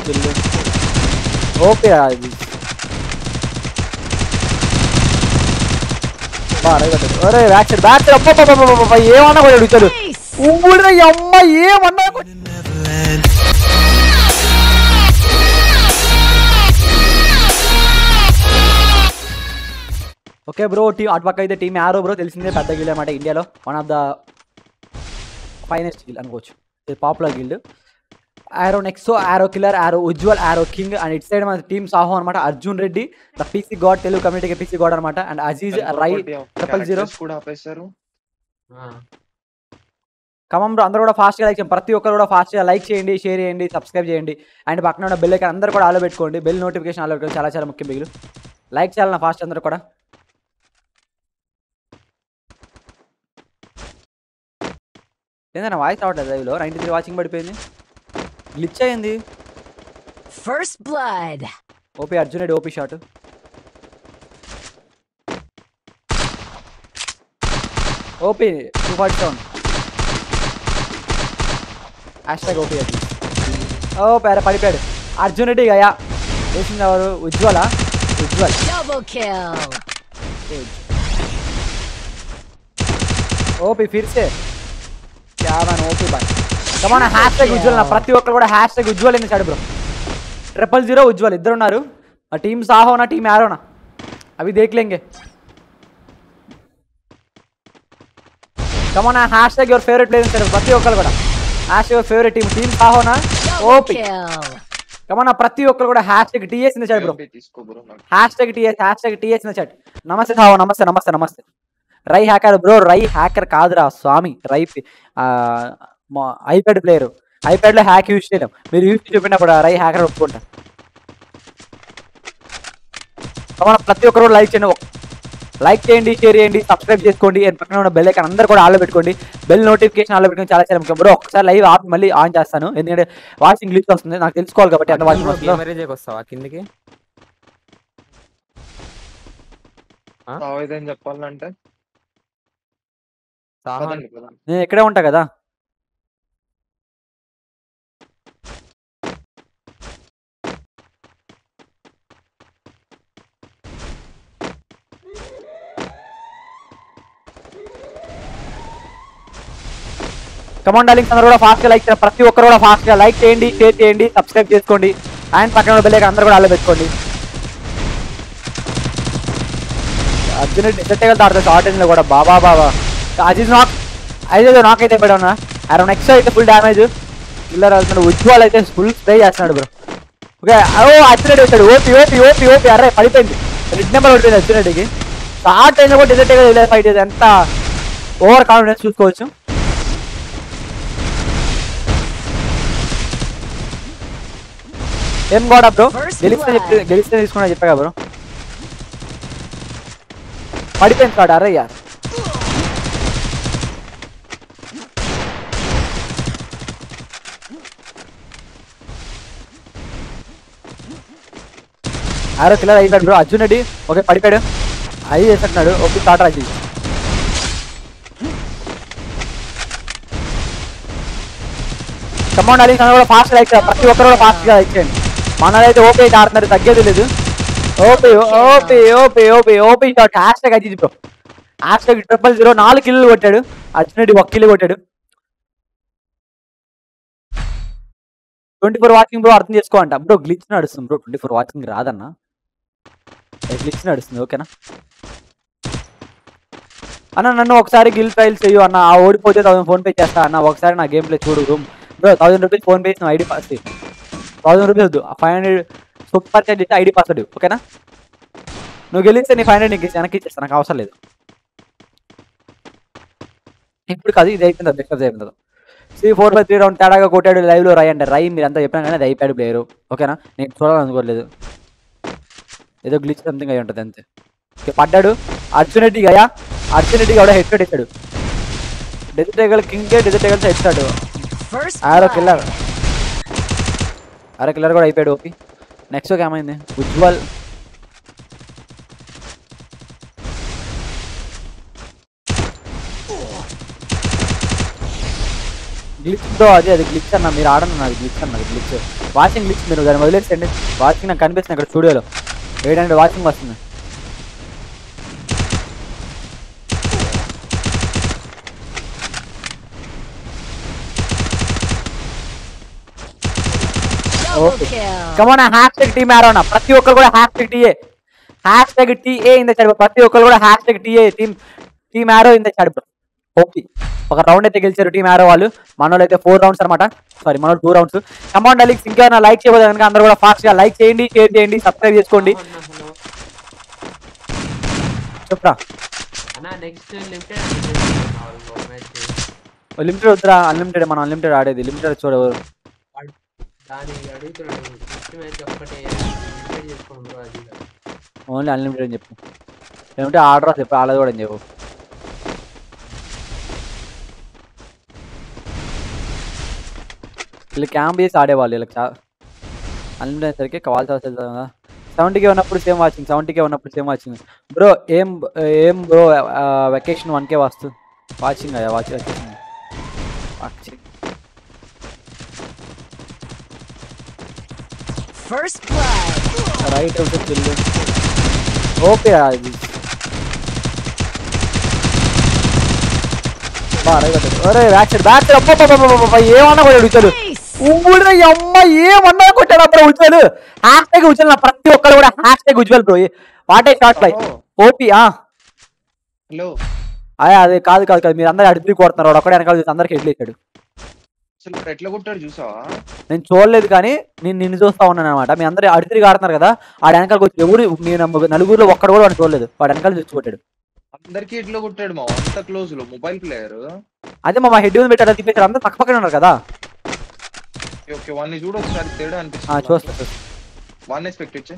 Okay అది అరే back ఏమన్నా కూడా అడుగుతాడు అమ్మ ఏమన్నా. ఓకే బ్రో అటు పక్క అయితే టీమ్ యారో బ్రో తెలిసిందే పెద్ద గిల్డ్ అనమాట ఇండియాలో one of the finest guild అనుకోవచ్చు popular guild. Aro Nexo Aro Killer Aro Ujwal Aro King and it side మన టీమ్ సాహో అనమాట Arjun Reddy the PC god Telugu కమ్యూనిటీకి పీసీ గాడ్ అనమాట and Aziz Rai 000 come on bro అందరూ కూడా ఫాస్ట్గా లైక్ చేయండి ప్రతి ఒక్కరు కూడా ఫాస్ట్గా లైక్ చేయండి షేర్ చేయండి సబ్స్క్రైబ్ చేయండి అండ్ పక్కన ఉన్న బెల్ ఐకాన్ అందరూ కూడా ఆలో పెట్టుకోండి బెల్ నోటిఫికేషన్ ఆలో పెట్టుకోండి చాలా చాలా ముఖ్యం బిగులు లైక్ చేయాలన్నా ఫాస్ట్ అందరూ కూడా. ఏందన్నా వాయిస్ రావట్లేదు లైవ్లో 93 వాచింగ్ పడిపోయింది గ్లిచ్ అయ్యింది. First blood OP Arjun Reddy OP shot OP 247 hashtag OP అది ఓ పేర పడిపోయాడు అర్జున్ రెడ్డి గయా వేసింది ఎవరు ఉజ్వల్ ఓపీ ఫిర్సే क्या मैन ओपी भाई कमाना हैशटैग उज्जवल ना प्रति ఒక్కరు కూడా హ్యాష్‌ట్యాగ్ ఉజ్వల్ అని చాడు బ్రో 000 ఉజ్వల్ ఇద్దరు ఉన్నారు ఆ టీమ్ సాహో నా టీమ్ యారో నా అవి देख लेंगे कमाना हैशटैग యువర్ ఫేవరెట్ ప్లేయర్ అని చాడు ప్రతి ఒక్కరు కూడా hashtag your favourite team Saaho నా ఓపీ కమానా ప్రతి ఒక్కరు కూడా హ్యాష్‌ట్యాగ్ టీఎస్ అని చాడు బ్రో హ్యాష్‌ట్యాగ్ టీఎస్ అని చాడు నమస్తే సాహో నమస్తే Rai hacker bro Rai hacker కాదురా స్వామి రై ఐప్యాడ్ ప్లేయర్ ఐప్యాడ్లో హ్యాక్ యూజ్ చేయడం మీరు యూజ్ చూపినప్పుడు రై హ్యాకర్ ఒప్పుకుంటా. ప్రతి ఒక్కరు లైక్ చేయండి షేర్ చేయండి సబ్స్క్రైబ్ చేసుకోండి పక్కన ఉన్న బెల్ ఐకాన్ అందరూ కూడా ఆలో పెట్టుకోండి బెల్ నోటిఫికేషన్ ఆలో పెట్టుకోండి చాలా చాలా ముఖ్యం బ్రో. ఒకసారి లైవ్ ఆపి మళ్ళీ ఆన్ చేస్తాను ఎందుకంటే వాచింగ్ గ్లిచ్ వస్తుంది నాకు తెలుసుకోవాలి కాబట్టి అంత వాచింగ్ వస్తావా కిందకి చెప్పాలంటే నేను ఇక్కడే ఉంటా కదా కమాండ్ డార్లింగ్స్ అందరూ కూడా ఫాస్ట్గా లైక్ చేయండి ప్రతి ఒక్కరు కూడా ఫాస్ట్గా లైక్ చేయండి షేర్ చేయండి సబ్స్క్రైబ్ చేసుకోండి అండ్ పక్కన బెల్ ఐకాన్ అందరూ కూడా ఆలో పెట్టుకోండి. అర్జున్ డిసెట్ ఆడుతుంది షార్ట్ ఎండ్లో కూడా బాబా అజీజ్ నాక్ అయితే పెడన్నా అరౌండ్ నెక్స్ట్ అయితే ఫుల్ డ్యామేజ్ కిల్లర్ అవుతున్నాడు ఉజ్వల్ అయితే ఫుల్ స్ప్రే చేస్తున్నాడు బ్రో. ఓకే అర్జున్ రెడ్డి వచ్చాడు ఓపీ అరే పడిపోయింది రెడ్ నెంబర్ పడిపోయింది అర్జున్ రెడ్డికి షార్ట్ అయినా కూడా డిసెట్ ఫైట్ చేసి ఎంత ఓవర్ కాన్ఫిడెన్స్ చూసుకోవచ్చు. ఏం కూడా బ్రో గెలిస్తే తీసుకున్నా చెప్పా బ్రో పడిపోయింది కాడు అరే యార్ ఆరో కిల్లర్ అయిపోయాడు బ్రో అర్జున్ రెడ్డి ఓకే పడిపోయాడు అది చేస్తున్నాడు ఓకే స్టార్టర్ అది కమాండ్ అలీ కూడా ఫాస్ట్ లైక్ ప్రతి ఒక్కరు కూడా ఫాస్ట్గా లైక్ చేయండి మనదైతే ఓపీ అయితే ఆడుతున్నారు తగ్గేది లేదు OP shot hashtag Aziz bro hashtag 000 4 kill కొట్టాడు అర్జున్ రెడ్డి 1 కిల్ కొట్టాడు 24 వాచింగ్ బ్రో అర్థం చేసుకోంట బ్రో గ్లిచ్ నడుస్తుంది బ్రో 24 వాచింగ్ రాదన్నా గ్లిచ్ నడుస్తుంది ఓకేనా అన్న నన్ను ఒకసారి గిల్ ట్రయల్స్ చెయ్యు అన్న ఆ ఓడిపోతే 1000 ఫోన్ పే చేస్తా అన్న ఒకసారి నా గేమ్ ప్లే చూడు బ్రో 1000 రూపీస్ ఫోన్ పే చేసిన ఐడి పాస్ 1000 రూపీస్ వద్దు 500 సూపర్ చాట్ చేస్తే ఐడి పాస్వర్డ్ ఓకేనా నువ్వు గెలిస్తే నీ 500 నీకు వెనక్కి ఇచ్చేస్తా నాకు అవసరం లేదు ఇప్పుడు కాదు ఇది అయిపోయింది డిస్కస్ అయిపోతుంది 4/3 రౌండ్ తేడాగా కొట్టాడు లైవ్లో రై అంటే రై మీరు అంతా చెప్పినా కానీ అది అయిపోయాడు ప్లేయరు ఓకేనా నేను చూడాలనుకోలేదు ఏదో గ్లిచ్ సంథింగ్ అయి ఉంటుంది అంతే పడ్డాడు అర్జున్ రెడ్డి గయా అర్జున్ రెడ్డి కూడా హెడ్ షాట్ ఇచ్చాడు desert king desert headshot Aro Killer కూడా అయిపోయాడు ఓపీ నెక్స్ట్ ఒక ఏమైంది ఉజ్వల్ గ్లిచ్ అది గ్లిచ్ అన్న మీరు ఆడను అది గ్లిచ్ అన్నది గ్లిచ్ వాచింగ్ లిస్ట్ మీరు దాన్ని వదిలేసండి. వాచింగ్ నాకు కనిపిస్తుంది ఇక్కడ స్టూడియోలో 800 వాచింగ్ వస్తుంది. Double kill. Come on hashtag team ఆరోనా ప్రతి ఒక్కరు కూడా hashtag TA in the chat. ప్రతి ఒక్కరు కూడా hashtag TA team Aro in the chat bro. Okay ఒక రౌండ్ అయితే గెలిచారు టీమ్ ఆరో వాళ్ళు. మనోళ్ళు అయితే 4 రౌండ్స్ అనమాట. సారీ మనోళ్ళు 2 రౌండ్స్. కమాన్ డార్లింగ్స్ ఇంకేమైనా లైక్ చేయబోదు కనుక అందరూ కూడా ఫాస్ట్ గా లైక్ చేయండి, షేర్ చేయండి, సబ్స్క్రైబ్ చేసుకోండి. చెప్పరా లిమిటెడ్ వద్దురా, అన్లిమిటెడ్. మనం అన్లిమిటెడ్ ఆడేది. లిమిటెడ్ చూడవు. ఓన్లీ అన్లిమిటెడ్ అని చెప్పు. ఏమంటే ఆర్డర్ చెప్పు, ఆడదు కూడా అని చెప్పు. వీళ్ళు క్యాంప్ చేసి ఆడేవాళ్ళు. వీళ్ళకి అన్లిమిటెడ్ అయ్యేసరికి కావాల్సి వస్తుంది కదా. 70K ఉన్నప్పుడు సేమ్ వాచింగ్, 70K ఉన్నప్పుడు సేమ్ వాచింగ్. బ్రో ఏం బ్రో వెకేషన్ 1K వస్తుంది వాచింగ్ అయ్యా. Vacation First blood. రైట్ అవుతుంది. ఓకే అది ఏమన్నా కూడా ఉచ్చాలు అమ్మ ఏమన్నా కొట్టాడు అప్పుడు ఉచ్చాలు. హ్యాష్‌ట్యాగ్ ఉచ్చాలు నా ప్రతి ఒక్కరు కూడా hashtag Ujwal bro. What a short play OP. Hello అది కాదు కాదు కాదు మీరు అందరు అడిగి కొడుతున్నారు. ఒకటే వెనకాల చూసి అందరికి ఎడ్లు వేసాడు. ఎట్లా కొట్టాడు చూసావా? నేను చూడలేదు కానీ నేను నిన్ను చూస్తా ఉన్నాను అనమాట. మీ అందరూ అడిగి ఆడుతున్నారు కదా. ఆడ వెనకాలకు వచ్చి ఎవరు నేను నలుగురులో ఒక్కడు కూడా వాడు చూడలేదు. వాడు వెనకాల చూసి కొట్టాడు. అందరికి ఎట్లా కొట్టాడు మా అంత క్లోజ్ లో మొబైల్ ప్లేయర్. అదే మా హెడ్ మీద పెట్టాడు తిప్పేశారు. అందరూ పక్క పక్కన ఉన్నారు కదా. ఓకే వాడిని చూడు ఒకసారి తేడా అనిపిస్తుంది. చూస్తా వాడిని ఎక్స్పెక్ట్ ఇచ్చే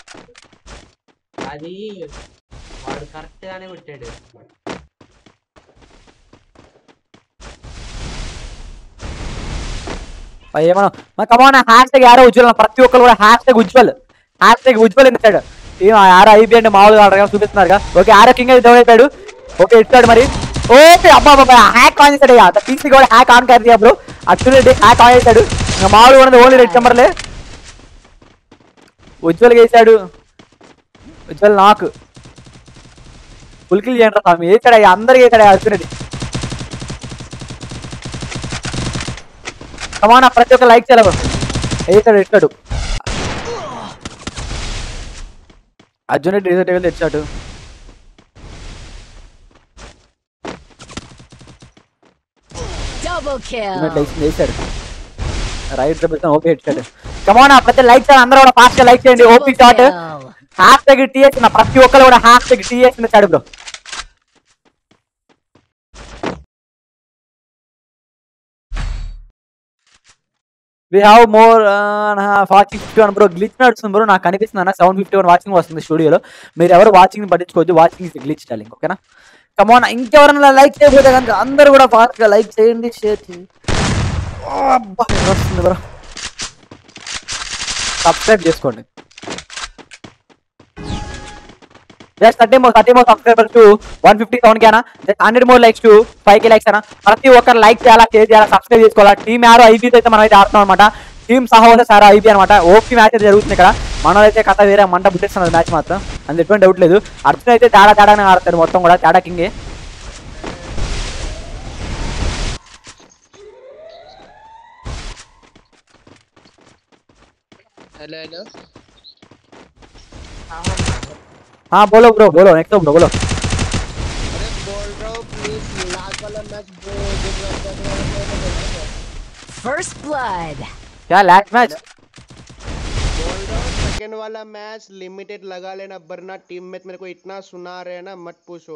అది వాడు కరెక్ట్ గానే కొట్టాడు. ఏమన్నా కమాన్ హ్యాష్‌ట్యాగ్ యారో ఉజ్వల్ ప్రతి ఒక్కరు కూడా హ్యాష్‌ట్యాగ్ ఉజ్వల్ ఎందుకాడు. ఏం ఆరో ఐబీ అంటే మామూలుగా ఆడగా చూపిస్తున్నారు. ఓకే ఆరో కింగ్ అయితే డౌన్ అయిపోయాడు. ఓకే ఇస్తాడు మరి. ఓకే అబ్బా హ్యాక్ ఆన్ చేశాడు. పీసీ కూడా హ్యాక్ ఆన్ కాదు బ్రో. అట్లనే హ్యాక్ ఆన్ చేశాడు. ఇంకా మామూలుగా ఉన్నది ఓన్లీ రెడ్ నెంబర్లే. ఉజ్వల్ వేసాడు. ఉజ్వల్ నాకు ఫుల్ కిల్ చేయండి స్వామి. వేసాడు అందరికి వేసాడు అర్జునుడి. కమాన్ ప్రతి ఒక్క లైక్ చేయాలి. వేసాడు ఇస్తాడు అర్జునుడి రిజల్ట్ తెచ్చాడు. Double kill. వేసాడు రైట్ ఓపీ ఇచ్చాడు. కమాన్ ప్రతి లైక్ చేయాలి. అందరూ కూడా ఫాస్ట్ గా లైక్ చేయండి. ఓపీ షాట్ హ్యాష్‌ట్యాగ్ టీఎస్ ప్రతి ఒక్కరు కూడా హ్యాష్‌ట్యాగ్ టీఎస్ ఇచ్చాడు bro. We have more watching 51 bro. Glitch నడుస్తుంది బ్రో. నాకు కనిపిస్తుంది అన్న 751 వాచింగ్ వస్తుంది స్టూడియోలో. మీరు ఎవరు వాచింగ్ పట్టించుకోవద్దు. Watching is glitch darling. ఓకేనా కమాన్ ఇంకెవరైనా లైక్ చేయకపోతే కనుక అందరూ కూడా ఫాస్ట్ గా లైక్ చేయండి, షేర్ చేయండి. వస్తుంది బ్రో. సబ్స్క్రైబ్ చేసుకోండి. Just 30 more subscribers to 157K అన్న. Just 100 more likes to 5K likes అన్న. ప్రతి ఒక్కరు లైక్ చేయాలా, షేర్ చేయాలా, సబ్స్క్రైబ్ చేసుకోవాలా. టీమ్ ఆరో ఐబీతో అయితే మనం అయితే ఆడుతున్నాం అనమాట. టీమ్ సాహో సారో ఐబీ అనమాట. ఓపీ మ్యాచ్ అయితే జరుగుతుంది ఇక్కడ. మనోళ్ళైతే కథ వేరే మంట పుట్టిస్తున్నారు మ్యాచ్ మాత్రం. అందులో ఎటువంటి డౌట్ లేదు. అర్జున్ అయితే తేడానే ఆడతాడు మొత్తం కూడా. తేడా కింగే. हेलो हाँ बोलो ब्रो बोलो नेक्स्ट ब्रो बोलो. अरे बोल रहा हूँ प्लीज लास्ट वाला मैच First blood. क्या लास्ट मैच बोल रहा हूँ सेकंड वाला मैच लिमिटेड लगा लेना वरना टीममेट मेरे को इतना सुना रहे हैं ना मत पूछो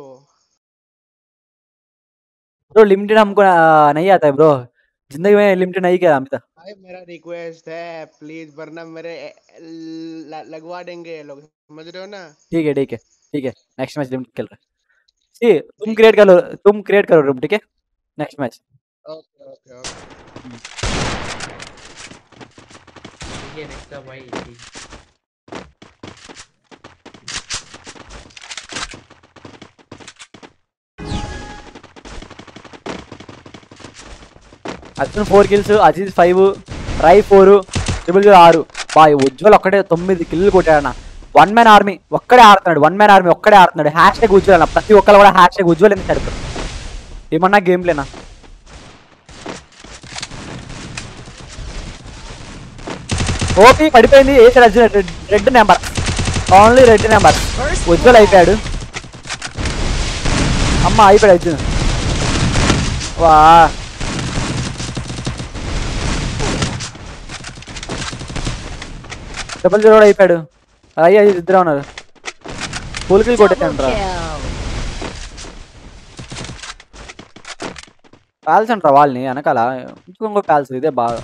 ब्रो. लिमिटेड हमको नहीं आता है ब्रो. जिंदगी में लिमिटेड नहीं किया अमिता. भाई मेरा रिक्वेस्ट है प्लीज वरना मेरे लगवा देंगे ये लोग समझ रहे हो ना. ठीक है नेक्स्ट मैच लिमिटेड खेल रहा है. सी तुम क्रिएट करो रूम. ठीक है next match. Okay okay okay ठीक है नेक्स्ट भाई. अर्जुन 4 kills, अजीज 5, राई 4, 6 బాయ్ ఉజ్వల్ ఒక్కడే 9 కిల్లు కొట్టాడన్న. 1 మ్యాన్ ఆర్మీ ఒక్కడే ఆడుతున్నాడు. 1 మ్యాన్ ఆర్మీ ఒక్కడే ఆడుతున్నాడు. హ్యాష్ ఉజ్వల్ అన్న. ప్రతి ఒక్కరు కూడా హ్యాష్ ఉజ్వల్ ఎందుకు సరిపోతుంది ఏమన్నా గేమ్ ప్లేనా. ఓపీ పడిపోయింది. ఏసీ Arjun red number, only red number. Ujjwal అయిపోయాడు. అమ్మ అయిపోయాడు అర్జున్. వా డబుల్ జీరో అయిపోయాడు. అయ్యి ఇద్దరే ఉన్నారు. పూలకి కొట్టేసాను రా. కాల్చండి రా వాళ్ళని వెనకాల. ఇంకో కాల్స్ ఇదే బాగా.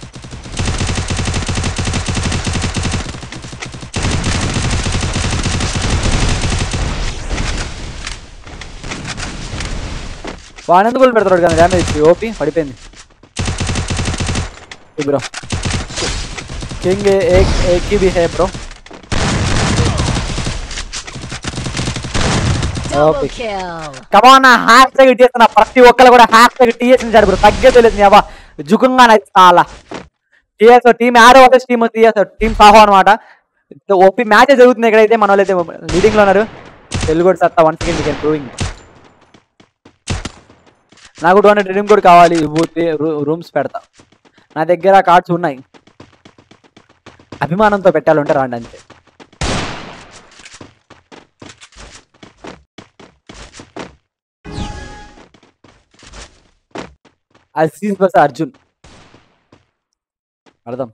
వాడిని ఎందుకు గోల్ పెడతాడు కదా డ్యామేజ్ ఇచ్చి. ఓపీ పడిపోయింది బ్రో. కింగ్ ఏకి బి హే బ్రో. కమాన్ హ్యాష్ ట్యాగ్ ఇట్టేస్తున్నా. ప్రతి ఒక్కరు కూడా హ్యాష్ ట్యాగ్ టీఎస్ ఇచ్చాడు బ్రో. తగ్గేది లేదు అవ్వ జుకంగా చాలా. టీఎస్ టీమ్ ఆరో వచ్చేసి టీమ్ టీఎస్ టీమ్ సాహో అనమాట. ఓపీ మ్యాచ్ జరుగుతుంది ఇక్కడైతే. మన వాళ్ళైతే లీడింగ్ లో ఉన్నారు. తెలుగు సత్తా 1 సెకండ్ కెన్ ప్రూవింగ్. నాకు 200 రిడీమ్ కోడ్ కావాలి. రూమ్స్ పెడతా. నా దగ్గర కార్డ్స్ ఉన్నాయి. అభిమానంతో పెట్టాలంటే రాండి అంతే. అజీజ్ బస్ అర్జున్ అర్థం.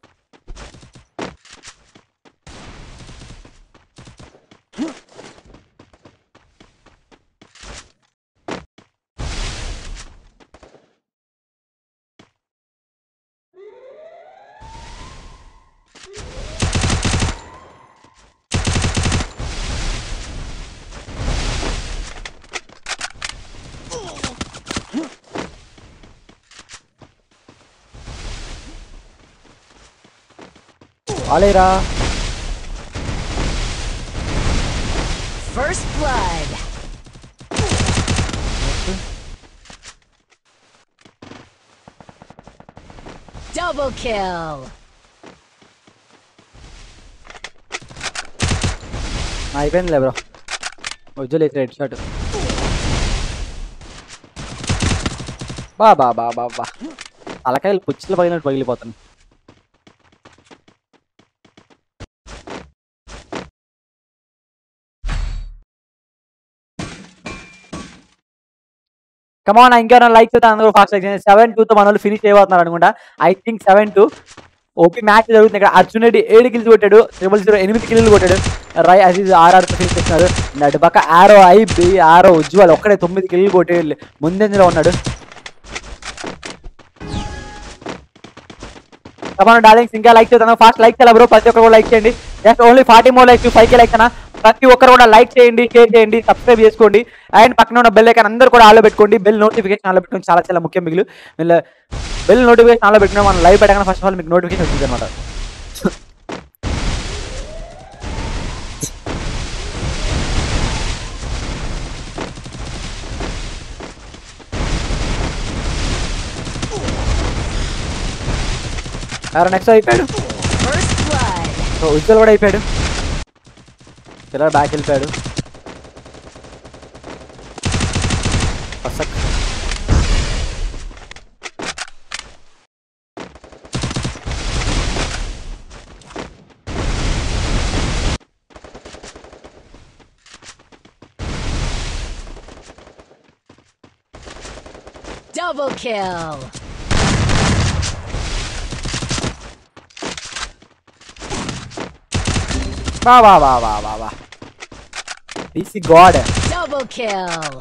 ఆలేరా. First blood. Double kill. అయిపోయిందిలే బ్రో. ఉజ్వల్ అయితే రెడ్ షాట్. బా బా బా బా బా తలకాయలు పుచ్చులు పగిలినట్టు పగిలిపోతాను. కమాన్ ఇంకేమైనా లైక్ చేస్తే అందరూ ఫాస్ట్ లైక్ చేయండి. 7-2తో మన వాళ్ళు ఫినిష్ అయిపోతున్నారు అనుకుంటా. I think 7-2. ఓపీ మ్యాచ్ జరుగుతుంది ఇక్కడ. అర్జున్ రెడ్డి 7 కిల్స్ కొట్టాడు. 008 కిల్లు కొట్టాడు. రై అజీజ్ 6-6తో ఫినిష్ చేస్తున్నారు. అటు పక్క ఆరో ఆరో ఉజ్వల్ ఒక్కడే 9 కిల్లు కొట్టి ముందంజలో ఉన్నాడు. కమాన్ డార్లింగ్స్ ఇంకా లైక్ చేస్తాను. ఫాస్ట్ లైక్ చేయాలి బ్రో. ప్రతి ఒక్కరు కూడా లైక్ చేయండి. Just only 40 more likes 5K likes అన్న. ప్రతి ఒక్కరు కూడా లైక్ చేయండి, షేర్ చేయండి, సబ్స్క్రైబ్ చేసుకోండి. అండ్ పక్కన ఉన్న బెల్ ఐకాన్ అందరూ కూడా ఆలో పెట్టుకోండి. బెల్ నోటిఫికేషన్ ఆలో పెట్టుకోండి. చాలా చాలా ముఖ్యం. మిగిలి బెల్ నోటిఫికేషన్ ఆలో పెట్టుకుని మనం లైవ్ పెట్టగానే ఫస్ట్ ఆఫ్ ఆల్ మీకు నోటిఫికేషన్ వచ్చింది అనమాట. ఎవరు నెక్స్ట్ అయిపోయాడు. ఉజ్వల్ కూడా అయిపోయాడు. పిల్లలు బ్యాక్ వెళ్ళిపోయాడు. Double kill. Wow. DC God. Double kill.